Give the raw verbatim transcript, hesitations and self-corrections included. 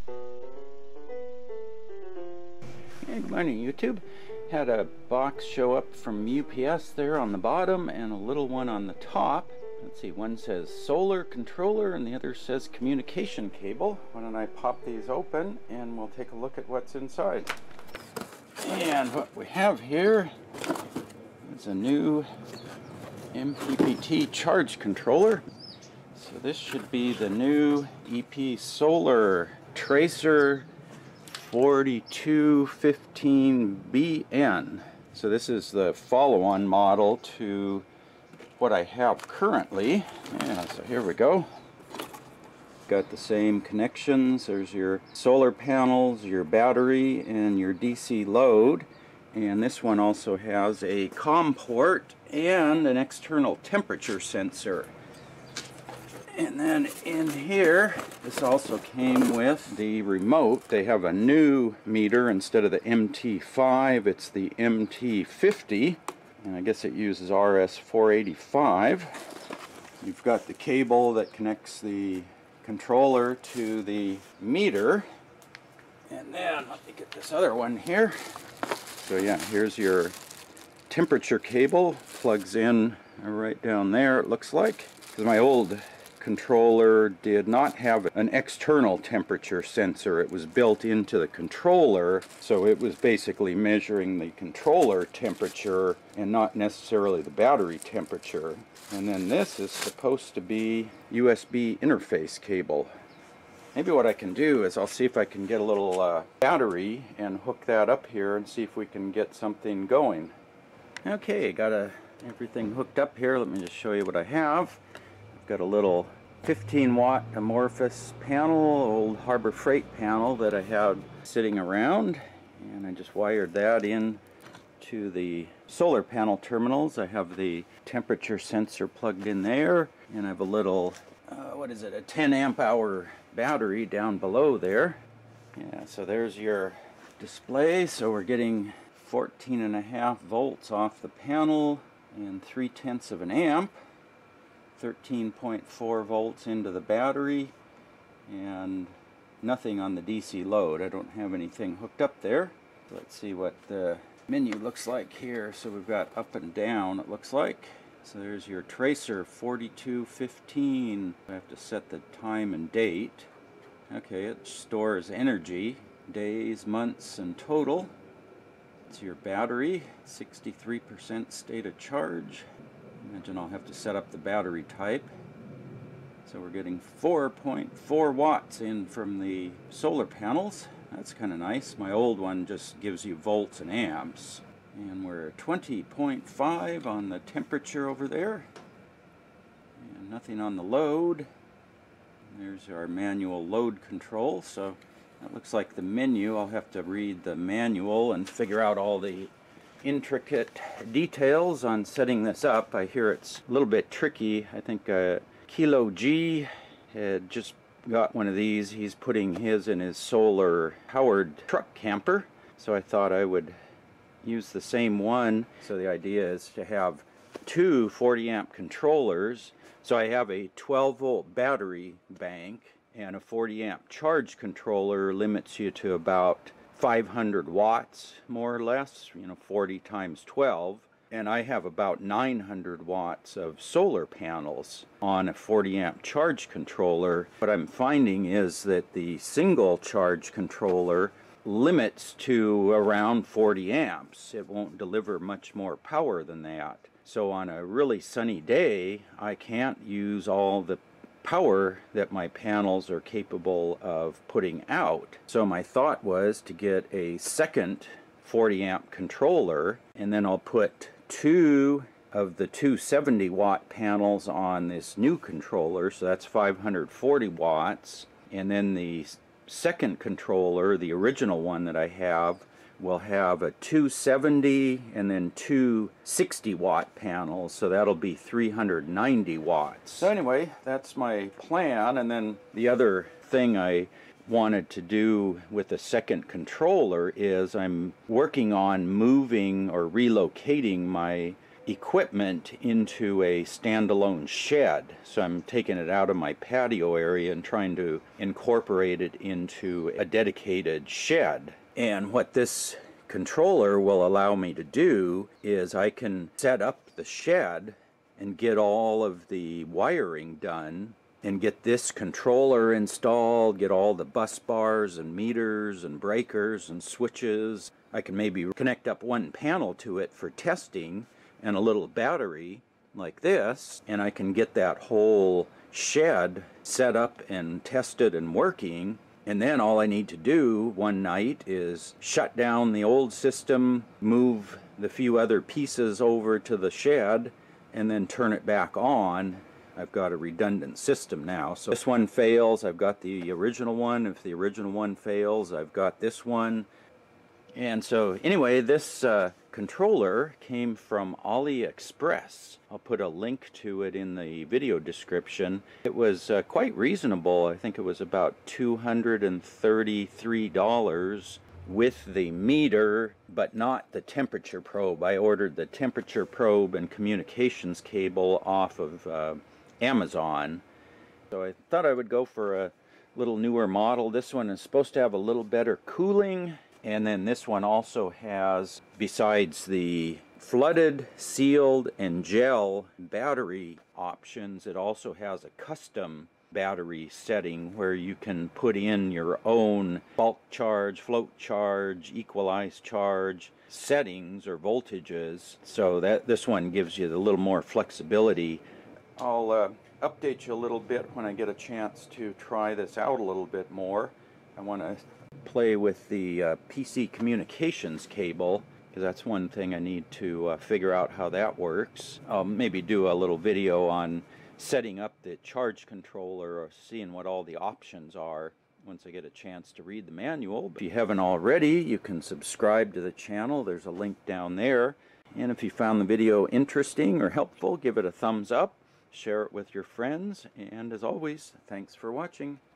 Hey, good morning, YouTube. Had a box show up from U P S there on the bottom and a little one on the top. Let's see, one says solar controller and the other says communication cable. Why don't I pop these open and we'll take a look at what's inside. And what we have here is a new M P P T Charge Controller. So this should be the new EPSolar Tracer forty-two fifteen B N. So this is the follow-on model to what I have currently. Yeah, so here we go. Got the same connections. There's your solar panels, your battery, and your D C load. And this one also has a COM port and an external temperature sensor. And then in here, this also came with the remote. They have a new meter instead of the M T five, it's the M T fifty. And I guess it uses R S four eighty-five. You've got the cable that connects the controller to the meter. And then, let me get this other one here. So yeah, here's your temperature cable. Plugs in right down there, it looks like. Because my old controller did not have an external temperature sensor. It was built into the controller, so it was basically measuring the controller temperature and not necessarily the battery temperature. And then this is supposed to be U S B interface cable. Maybe what I can do is I'll see if I can get a little uh, battery and hook that up here and see if we can get something going. Okay, got a, everything hooked up here. Let me just show you what I have. Got a little fifteen watt amorphous panel, old Harbor Freight panel that I had sitting around, and I just wired that in to the solar panel terminals. I have the temperature sensor plugged in there, and I have a little uh, what is it, a ten amp hour battery down below there. Yeah, so there's your display. So we're getting fourteen and a half volts off the panel and three tenths of an amp. thirteen point four volts into the battery and nothing on the D C load. I don't have anything hooked up there. Let's see what the menu looks like here. So we've got up and down, it looks like. So there's your Tracer forty-two fifteen. I have to set the time and date. Okay, it stores energy, days, months, and total. It's your battery, sixty-three percent state of charge. Imagine I'll have to set up the battery type. So we're getting four point four watts in from the solar panels. That's kind of nice. My old one just gives you volts and amps. And we're twenty point five on the temperature over there. And nothing on the load. There's our manual load control. So that looks like the menu. I'll have to read the manual and figure out all the intricate details on setting this up. I hear it's a little bit tricky. I think uh, Kilo G had just got one of these. He's putting his in his solar powered truck camper, so I thought I would use the same one. So the idea is to have two forty amp controllers. So I have a twelve volt battery bank, and a forty amp charge controller limits you to about five hundred watts, more or less, you know, forty times twelve. And I have about nine hundred watts of solar panels on a forty amp charge controller. What I'm finding is that the single charge controller limits to around forty amps. It won't deliver much more power than that. So on a really sunny day, I can't use all the power that my panels are capable of putting out. So my thought was to get a second forty amp controller, and then I'll put two of the two seventy watt panels on this new controller, so that's five hundred forty watts, and then the second controller, the original one that I have, will have a two seventy and then two sixty watt panels, so that'll be three hundred ninety watts. So anyway, that's my plan. And then the other thing I wanted to do with the second controller is I'm working on moving or relocating my equipment into a standalone shed. So I'm taking it out of my patio area and trying to incorporate it into a dedicated shed. And what this controller will allow me to do is I can set up the shed and get all of the wiring done and get this controller installed, get all the bus bars and meters and breakers and switches. I can maybe connect up one panel to it for testing and a little battery like this, and I can get that whole shed set up and tested and working. And then all I need to do one night is shut down the old system, move the few other pieces over to the shed, and then turn it back on. I've got a redundant system now. So if this one fails, I've got the original one. If the original one fails, I've got this one. And so anyway, this uh, controller came from AliExpress. I'll put a link to it in the video description. It was uh, quite reasonable. I think it was about two hundred thirty-three dollars with the meter, but not the temperature probe. I ordered the temperature probe and communications cable off of uh, Amazon. So I thought I would go for a little newer model. This one is supposed to have a little better cooling. And then this one also has, besides the flooded, sealed, and gel battery options, it also has a custom battery setting where you can put in your own bulk charge, float charge, equalized charge settings or voltages. So that this one gives you a little more flexibility. I'll uh, update you a little bit when I get a chance to try this out a little bit more. I want to play with the uh, P C communications cable, because that's one thing I need to uh, figure out how that works. I'll maybe do a little video on setting up the charge controller or seeing what all the options are once I get a chance to read the manual. If you haven't already, you can subscribe to the channel. There's a link down there. And if you found the video interesting or helpful, give it a thumbs up, share it with your friends, and as always, thanks for watching.